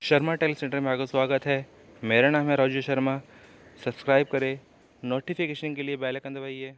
Sharma talent centre में आपका स्वागत है। मेरा नाम है राजू शर्मा। सब्सक्राइब करें, नोटिफिकेशन के लिए बेल आइकन दबाइए।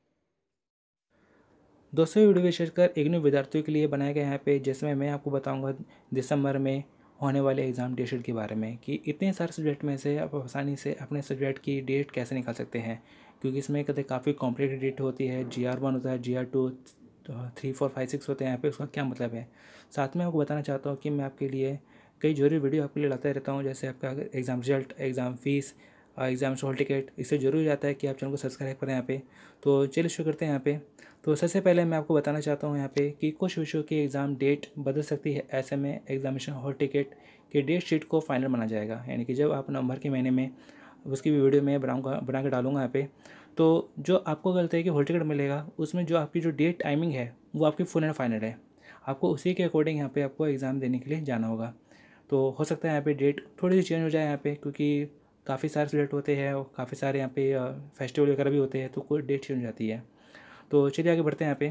दोस्तों, वीडियो विशेषकर इग्नू विद्यार्थियों के लिए बनाया गया है यहाँ पे, जिसमें मैं आपको बताऊंगा दिसंबर में होने वाले एग्ज़ाम डेट शीट के बारे में कि इतने सारे सब्जेक्ट में से आप आसानी से अपने सब्जेक्ट की डेट कैसे निकाल सकते हैं, क्योंकि इसमें कहते काफ़ी कॉम्प्लिकेटेड डेट होती है। GR1 होता है, GR2, 3, 4, 5, 6 होते हैं यहाँ पे। उसका क्या मतलब है, साथ में आपको बताना चाहता हूँ कि मैं आपके लिए कई जरूरी वीडियो आपके लिए लाता रहता हूँ, जैसे आपका exam result, exam fees, exam hall ticket. इससे जरूरी जाता है कि आप चैनल को सब्सक्राइब करें यहाँ पे। तो चलिए शुरू करते हैं यहाँ पे। तो सबसे पहले मैं आपको बताना चाहता हूँ यहाँ पे कि कुछ विषयों की एग्ज़ाम डेट बदल सकती है। ऐसे में एग्जामिनेशन हॉल टिकट के डेट शीट को फाइनल माना जाएगा, यानी कि जब आप नवंबर के महीने में उसकी भी वीडियो में बना के डालूंगा यहाँ पे। तो जो आपको गलत है कि हॉल टिकट मिलेगा, उसमें जो आपकी जो डेट टाइमिंग है वो आपकी फुल एंड फाइनल है। आपको उसी के अकॉर्डिंग यहाँ पे आपको एग्ज़ाम देने के लिए जाना होगा। तो हो सकता है यहाँ पे डेट थोड़ी सी चेंज हो जाए यहाँ पे, क्योंकि काफ़ी सारे सब्जेक्ट होते हैं और काफ़ी सारे यहाँ पे फेस्टिवल वगैरह भी होते हैं, तो कोई डेट चेंज हो जाती है। तो चलिए आगे बढ़ते हैं यहाँ पे।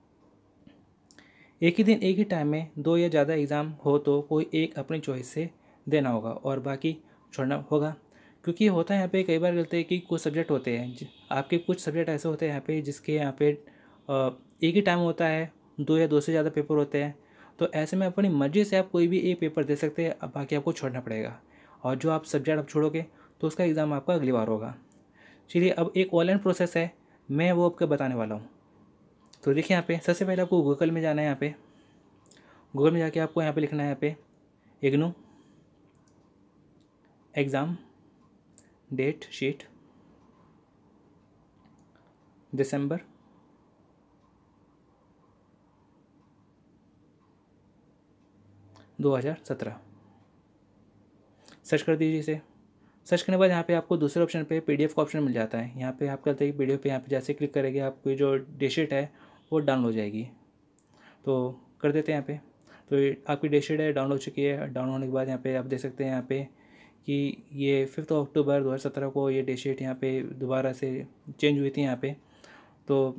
एक ही दिन एक ही टाइम में दो या ज़्यादा एग्ज़ाम हो तो कोई एक अपनी चॉइस से देना होगा और बाकी छोड़ना होगा। क्योंकि होता है यहाँ पे कई बार गलती है कि कुछ सब्जेक्ट होते हैं, आपके कुछ सब्जेक्ट ऐसे होते हैं यहाँ पे जिसके यहाँ पे एक ही टाइम होता है, दो या दो से ज़्यादा पेपर होते हैं। तो ऐसे में अपनी मर्ज़ी से आप कोई भी एक पेपर दे सकते हैं, अब बाकी आपको छोड़ना पड़ेगा। और जो आप सब्जेक्ट आप छोड़ोगे तो उसका एग्ज़ाम आपका अगली बार होगा। चलिए, अब एक ऑनलाइन प्रोसेस है, मैं वो आपको बताने वाला हूँ। तो देखिए यहाँ पे सबसे पहले आपको गूगल में जाना है। यहाँ पे गूगल में जाके आपको यहाँ पे लिखना है यहाँ पे इग्नू एग्ज़ाम डेट शीट दिसंबर 2017 सर्च कर दीजिए इसे। सर्च करने के बाद यहाँ पे आपको दूसरे ऑप्शन पे PDF का ऑप्शन मिल जाता है। यहाँ पे आप कहते हैं कि PDF पे यहाँ पे जैसे क्लिक करेंगे आपकी जो डेट शीट है वो डाउनलोड हो जाएगी। तो कर देते हैं यहाँ पे। तो ये आपकी डेट शीट है, डाउनलोड हो चुकी है। डाउनलोड होने के बाद यहाँ पे आप देख सकते हैं यहाँ पे कि ये 5 अक्टूबर 2017 को ये डेट शीट यहाँ पे दोबारा से चेंज हुई थी यहाँ पे। तो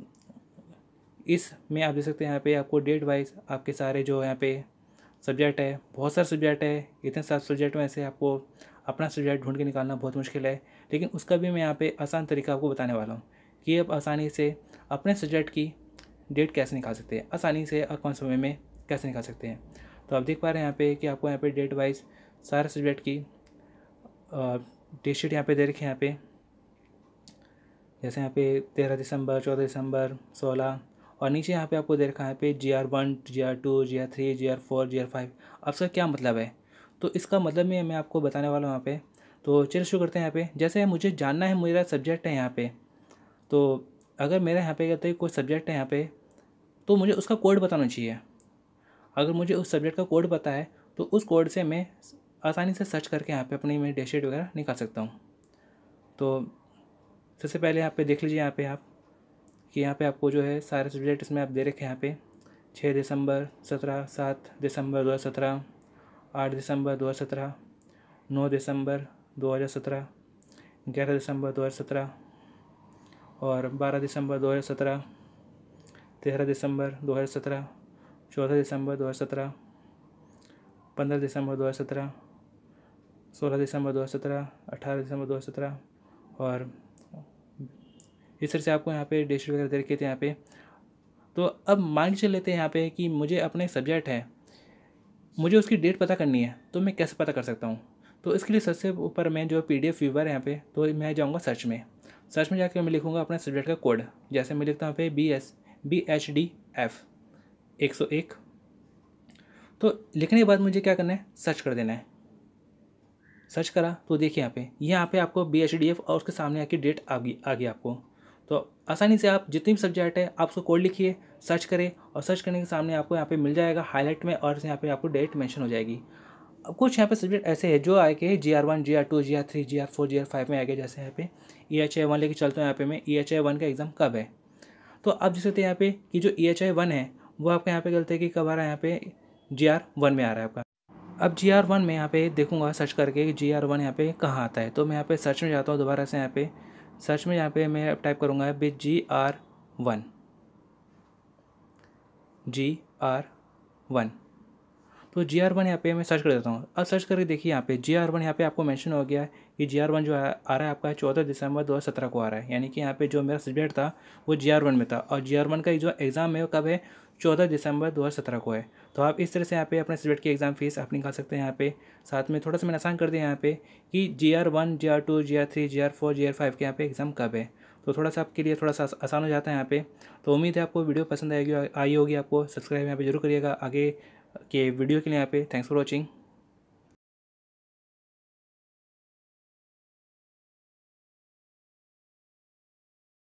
इसमें आप देख सकते हैं यहाँ पे आपको डेट वाइज आपके सारे जो यहाँ पे सब्जेक्ट है, बहुत सारे सब्जेक्ट है। इतने सारे सब्जेक्ट में से आपको अपना सब्जेक्ट ढूंढ के निकालना बहुत मुश्किल है, लेकिन उसका भी मैं यहाँ पे आसान तरीका आपको बताने वाला हूँ कि आप आसानी से अपने सब्जेक्ट की डेट कैसे निकाल सकते हैं, आसानी से और कम समय में कैसे निकाल सकते हैं। तो आप देख पा रहे हैं यहाँ पे कि आपको यहाँ पे डेट वाइज सारे सब्जेक्ट की डेट शीट यहाँ पे दे रखी है। यहाँ पे जैसे यहाँ पे 13 दिसंबर, 14 दिसंबर, 16, और नीचे यहाँ पे आपको दे रखा है यहाँ पे GR1, GR2, GR3, GR4, GR5। अब इसका क्या मतलब है, तो इसका मतलब मैं आपको बताने वाला हूँ यहाँ पे। तो चलिए शुरू करते हैं। यहाँ पे जैसे मुझे जानना है मेरा सब्जेक्ट है यहाँ पे, तो अगर मेरा यहाँ पे कहते हैं कोई सब्जेक्ट है यहाँ पे, तो मुझे उसका कोड बताना चाहिए। अगर मुझे उस सब्जेक्ट का कोड पता है तो उस कोड से मैं आसानी से सर्च करके यहाँ पे अपनी मैं डेट शीट वगैरह निकाल सकता हूँ। तो सबसे पहले यहाँ पे देख लीजिए यहाँ पे आप कि यहाँ पे आपको जो है सारे सब्जेक्ट इसमें आप दे रखे हैं यहाँ पे 6 दिसंबर 17, 7 दिसंबर 2017, 8 दिसंबर 2017, 9 दिसंबर 2017, 11 दिसंबर 2017 और 12 दिसंबर 2017, 13 दिसंबर 2017, 14 दिसंबर 2017, 15 दिसंबर 2017, 16 दिसंबर 2017, 18 दिसंबर 2017 और इस तरह से आपको यहाँ पे डेट शीट वगैरह दे रखे थे यहाँ पे। तो अब मान के चल लेते हैं यहाँ पे कि मुझे अपने सब्जेक्ट है, मुझे उसकी डेट पता करनी है, तो मैं कैसे पता कर सकता हूँ। तो इसके लिए सबसे ऊपर मैं जो PDF व्यूवर है यहाँ पे, तो मैं जाऊँगा सर्च में। सर्च में जाकर मैं लिखूँगा अपने सब्जेक्ट का कोड। जैसे मैं लिखता हूँ यहाँ पे BHDF 101। तो लिखने के बाद मुझे क्या करना है, सर्च कर देना है। सर्च करा तो देखिए यहाँ पे आपको BHDF और उसके सामने आके डेट आ गई आपको। तो आसानी से आप जितनी भी सब्जेक्ट है आप उसको कोड लिखिए, सर्च करें, और सर्च करने के सामने आपको यहाँ पे मिल जाएगा हाईलाइट में, और यहाँ पे आपको डेट मेंशन हो जाएगी। अब कुछ यहाँ पे सब्जेक्ट ऐसे हैं जो आए के GR1, GR2, GR3, GR4, GR5 में आ गए। जैसे यहाँ पे EHI1 लेके चलता हूँ। यहाँ पे मैं EHI1 का एग्ज़ाम कब है, तो आप देख सकते हैं यहाँ पे कि जो EHI1 है वो आपका यहाँ पे गलते कि कब आ रहा है, यहाँ पे GR1 में आ रहा है आपका। अब GR1 में यहाँ पे देखूंगा सर्च करके कि GR1 यहाँ पे कहाँ आता है। तो मैं यहाँ पे सर्च में जाता हूँ दोबारा से। यहाँ पे सर्च में यहाँ पे मैं टाइप करूँगा GR1 GR1। तो GR1 यहाँ पे मैं सर्च कर देता हूँ। अब सर्च करके देखिए यहाँ पे GR1 यहाँ पे आपको मेंशन हो गया है कि GR1 जो आ रहा है आपका 14 दिसंबर 2017 को आ रहा है, यानी कि यहाँ पे जो मेरा सब्जेक्ट था वो GR1 में था और GR1 का जो एग्ज़ाम है वो कब है 14 दिसंबर 2017 को है। तो आप इस तरह से यहाँ पे अपने सब्जेक्ट की एग्ज़ाम फीस आप निकाल सकते हैं यहाँ पे। साथ में थोड़ा सा मैंने आसान कर दिया यहाँ पे कि GR1 GR2 GR3 GR4 GR5 के यहाँ पे एग्ज़ाम कब है, तो थोड़ा सा आपके लिए थोड़ा सा आसान हो जाता है यहाँ पे। तो उम्मीद है आपको वीडियो पसंद आई होगी आपको। सब्सक्राइब यहाँ पे जरूर करिएगा आगे के वीडियो के लिए। यहाँ पे थैंक्स फॉर वॉचिंग।